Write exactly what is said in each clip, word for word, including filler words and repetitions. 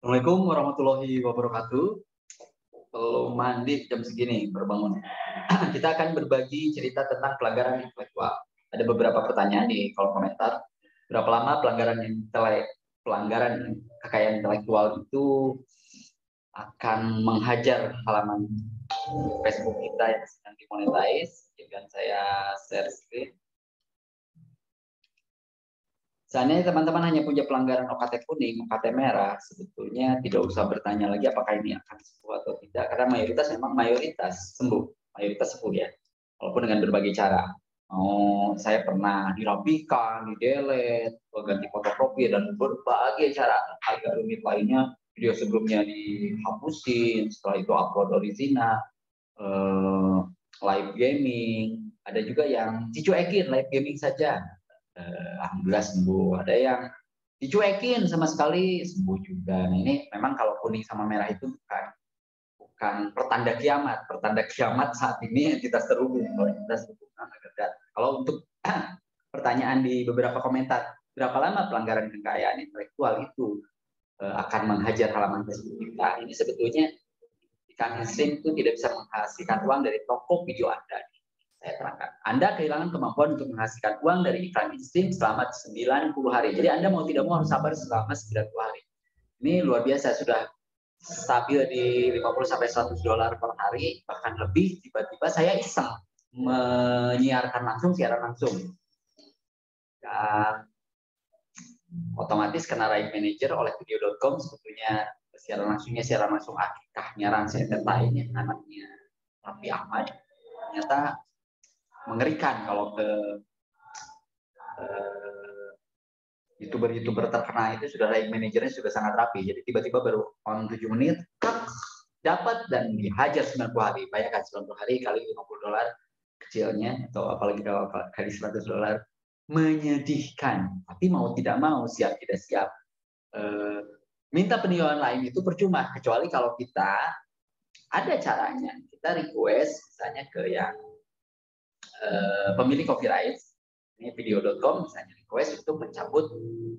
Assalamualaikum warahmatullahi wabarakatuh. Belum mandi jam segini baru bangun. Kita akan berbagi cerita tentang pelanggaran intelektual. Ada beberapa pertanyaan di kolom komentar. Berapa lama pelanggaran intelek pelanggaran kekayaan intelektual itu akan menghajar halaman Facebook kita yang sedang dimonetize? Dengan saya share screen. Seandainya teman-teman hanya punya pelanggaran O K T kuning, O K T merah, sebetulnya tidak usah bertanya lagi apakah ini akan sembuh atau tidak, karena mayoritas memang mayoritas sembuh, mayoritas sembuh ya, walaupun dengan berbagai cara. Oh, saya pernah dirapikan, di-delete, ganti fotokopi, dan berbagai cara. Agak rumit lainnya, video sebelumnya dihapusin, setelah itu upload original, eh, live gaming, ada juga yang dicuekin live gaming saja. Eh, alhamdulillah sembuh. Ada yang dicuekin sama sekali, sembuh juga. Nah ini memang kalau kuning sama merah itu bukan bukan pertanda kiamat. Pertanda kiamat saat ini entitas terhubung. Kalau entitas terhubung agak. Kalau untuk pertanyaan di beberapa komentar, berapa lama pelanggaran kekayaan intelektual itu eh, akan menghajar halaman Facebook kita? Ini sebetulnya kami stream itu tidak bisa menghasilkan uang dari toko video Anda. Saya terangkan. Anda kehilangan kemampuan untuk menghasilkan uang dari iklan insting selama sembilan puluh hari. Jadi Anda mau tidak mau harus sabar selama sembilan puluh hari. Ini luar biasa, sudah stabil di lima puluh sampai seratus dolar per hari, bahkan lebih. Tiba-tiba saya iseng menyiarkan langsung, siaran langsung. Dan otomatis kena right manager oleh video dot com. Sebetulnya siaran langsungnya siaran langsung akikahnya Ransa Entertainment, anaknya Raffi Ahmad. Ternyata mengerikan kalau ke uh, youtuber-youtuber terkenal itu sudah right manajernya sudah sangat rapi. Jadi tiba-tiba baru on tujuh menit dapat dan dihajar sembilan puluh hari. Bayangkan sembilan puluh hari kali lima puluh dolar kecilnya, atau apalagi kalau kali seratus dolar, menyedihkan. Tapi mau tidak mau, siap tidak siap, uh, minta peninjauan lain itu percuma, kecuali kalau kita ada caranya. Kita request misalnya ke yang Uh, pemilik copyright, ini video dot com misalnya, request untuk mencabut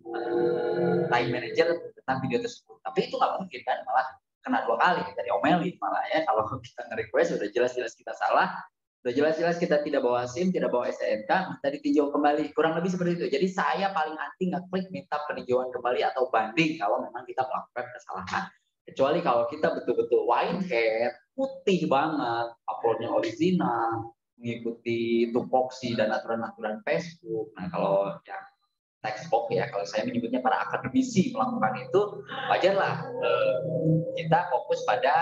uh, line manager tentang video tersebut. Tapi itu nggak mungkin kan, malah kena dua kali, kita diomelin malah ya. Kalau kita nge-request udah jelas-jelas kita salah, udah jelas-jelas kita tidak bawa SIM, tidak bawa S T N K, minta ditinjau kembali, kurang lebih seperti itu. Jadi saya paling anti ngeklik minta peninjauan kembali atau banding kalau memang kita melakukan kesalahan. Kecuali kalau kita betul-betul white hair, putih banget, uploadnya original, mengikuti tupoksi dan aturan-aturan Facebook. Nah, kalau yang textbook ya, kalau saya menyebutnya para akademisi melakukan itu, wajarlah eh, kita fokus pada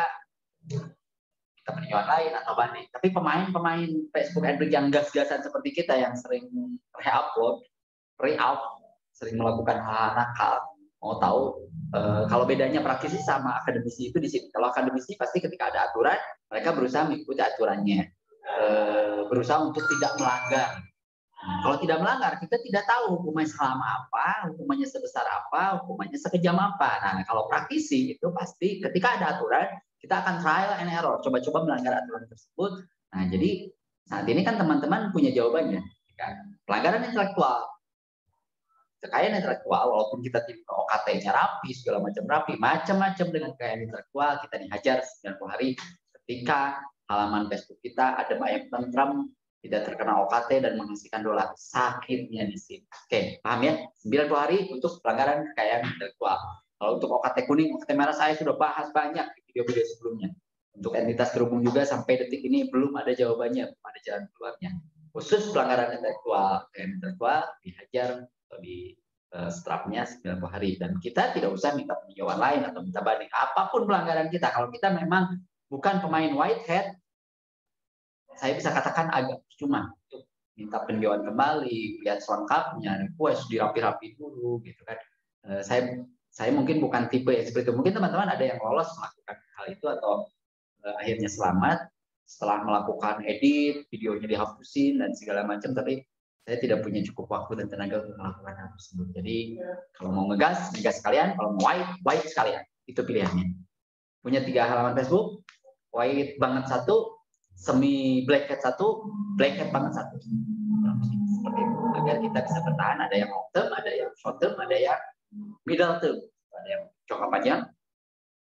kita peninjauan lain atau banding. Tapi pemain-pemain Facebook Android yang gas-gasan seperti kita yang sering re-upload, re-up, sering melakukan hal nakal, mau tahu eh, kalau bedanya praktisi sama akademisi itu di sini. Kalau akademisi pasti ketika ada aturan, mereka berusaha mengikuti aturannya. Berusaha untuk tidak melanggar. Kalau tidak melanggar, kita tidak tahu hukumannya selama apa, hukumannya sebesar apa, hukumannya sekejam apa. Nah, kalau praktisi itu pasti ketika ada aturan, kita akan trial and error, coba-coba melanggar aturan tersebut. Nah, jadi saat ini kan teman-teman punya jawabannya. Kan? Pelanggaran intelektual, kekayaan intelektual, walaupun kita tidak O K T-nya rapi, segala macam rapi, macam-macam dengan kekayaan intelektual, kita dihajar sembilan puluh hari ketika halaman Facebook kita ada ayam tentram, tidak terkena O K T dan menghasilkan dolar. Sakitnya di sini. Oke, paham ya? sembilan puluh hari untuk pelanggaran kekayaan intelektual. Kalau untuk O K T kuning, O K T merah saya sudah bahas banyak di video-video sebelumnya. Untuk entitas terhubung juga sampai detik ini belum ada jawabannya, belum ada jalan keluarnya. Khusus pelanggaran intelektual, kekayaan intelektual dihajar atau di uh, strapnya sembilan puluh hari. Dan kita tidak usah minta peninjauan lain atau minta banding. Apapun pelanggaran kita, kalau kita memang bukan pemain whitehead, saya bisa katakan agak cuma untuk minta peninjauan kembali, lihat selengkapnya, request dirapi-rapi dulu, gitu kan. Uh, saya saya mungkin bukan tipe yang seperti itu. Mungkin teman-teman ada yang lolos melakukan hal itu atau uh, akhirnya selamat setelah melakukan edit, videonya dihapusin dan segala macam. Tapi saya tidak punya cukup waktu dan tenaga untuk melakukan hal tersebut. Jadi kalau mau ngegas, ngegas sekalian. Kalau mau white, white sekalian. Itu pilihannya. Punya tiga halaman Facebook, white banget satu, semi black hat satu, black hat banget satu. Seperti itu. Agar kita bisa bertahan. Ada yang long term, ada yang short term, ada yang middle term. Ada yang jangka panjang,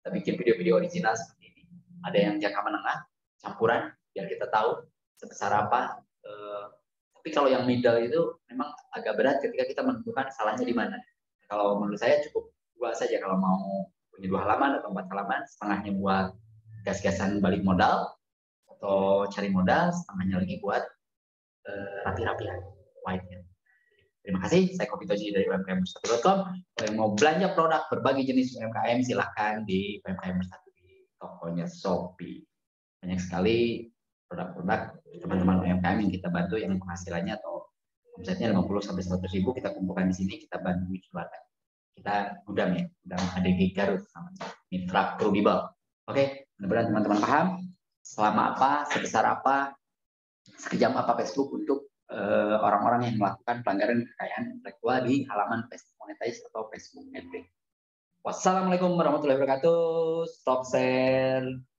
kita bikin video-video original seperti ini. Ada yang jangka menengah, campuran, biar kita tahu sebesar apa. Eh, tapi kalau yang middle itu memang agak berat ketika kita menentukan salahnya di mana. Kalau menurut saya cukup dua saja kalau mau punya dua halaman atau empat halaman, setengahnya buat gas-gasan balik modal atau cari modal, setengahnya lagi buat uh, rapi-rapian, white-nya. Terima kasih, saya Kopi Toji dari U M K M bersatu titik com. Kalau yang mau belanja produk berbagai jenis U M K M, silahkan di U M K M bersatu di tokonya Shopee. Banyak sekali produk-produk teman-teman U M K M yang kita bantu yang penghasilannya atau omsetnya lima puluh sampai seratus ribu, kita kumpulkan di sini, kita bantu jualan. Kita gudang ya, gudang A D G Garut, Mitra Krudibel. Oke, mudah-mudahan teman-teman paham selama apa, sebesar apa, sekejam apa Facebook untuk orang-orang uh, yang melakukan pelanggaran kekayaan intelektual di halaman Facebook Monetize atau Facebook Adblock. Wassalamualaikum warahmatullahi wabarakatuh. Stop share.